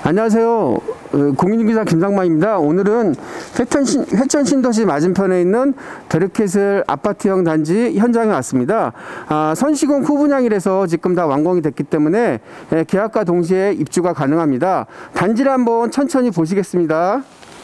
안녕하세요. 공인중개사 김상만입니다. 오늘은 회천 신도시 맞은편에 있는 베르켓을 아파트형 단지 현장에 왔습니다. 선시공 후분양이라서 지금 다 완공이 됐기 때문에 계약과 동시에 입주가 가능합니다. 단지를 한번 천천히 보시겠습니다.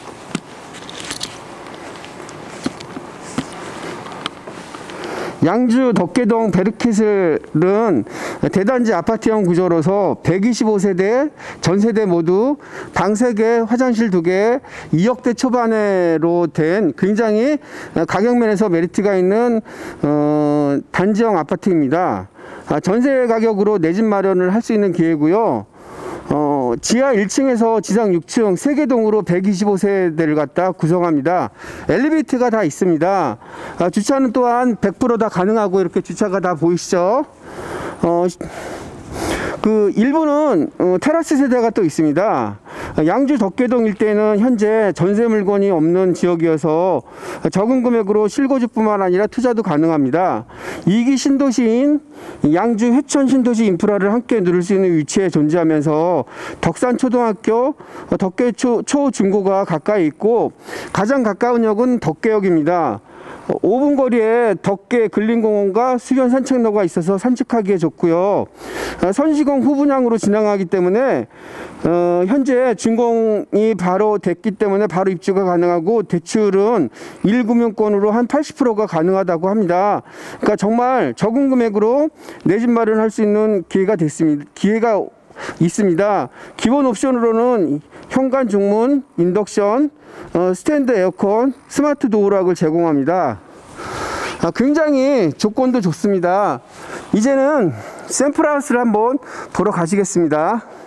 양주 덕계동 베르켓은 대단지 아파트형 구조로서 125세대 전세대 모두 방 3개, 화장실 2개, 2억대 초반으로 된 굉장히 가격면에서 메리트가 있는 단지형 아파트입니다. 전세 가격으로 내 집 마련을 할 수 있는 기회고요. 지하 1층에서 지상 6층 3개동으로 125세대를 갖다 구성합니다. 엘리베이터가 다 있습니다. 주차는 또한 100% 다 가능하고 이렇게 주차가 다 보이시죠? 일부는 테라스 세대가 또 있습니다. 양주 덕계동 일대는 현재 전세 물건이 없는 지역이어서 적은 금액으로 실거주뿐만 아니라 투자도 가능합니다. 2기 신도시인 양주 회천 신도시 인프라를 함께 누릴 수 있는 위치에 존재하면서 덕산초등학교, 덕계초중고가 가까이 있고 가장 가까운 역은 덕계역입니다. 5분 거리에 덕계 근린공원과 수변 산책로가 있어서 산책하기에 좋고요. 선시공 후분양으로 진행하기 때문에 현재 준공이 바로 됐기 때문에 바로 입주가 가능하고 대출은 1금융권으로 한 80%가 가능하다고 합니다. 그러니까 정말 적은 금액으로 내 집 마련할 수 있는 기회가 있습니다. 기본 옵션으로는 현관 중문, 인덕션, 스탠드 에어컨, 스마트 도어락을 제공합니다. 굉장히 조건도 좋습니다. 이제는 샘플하우스를 한번 보러 가시겠습니다.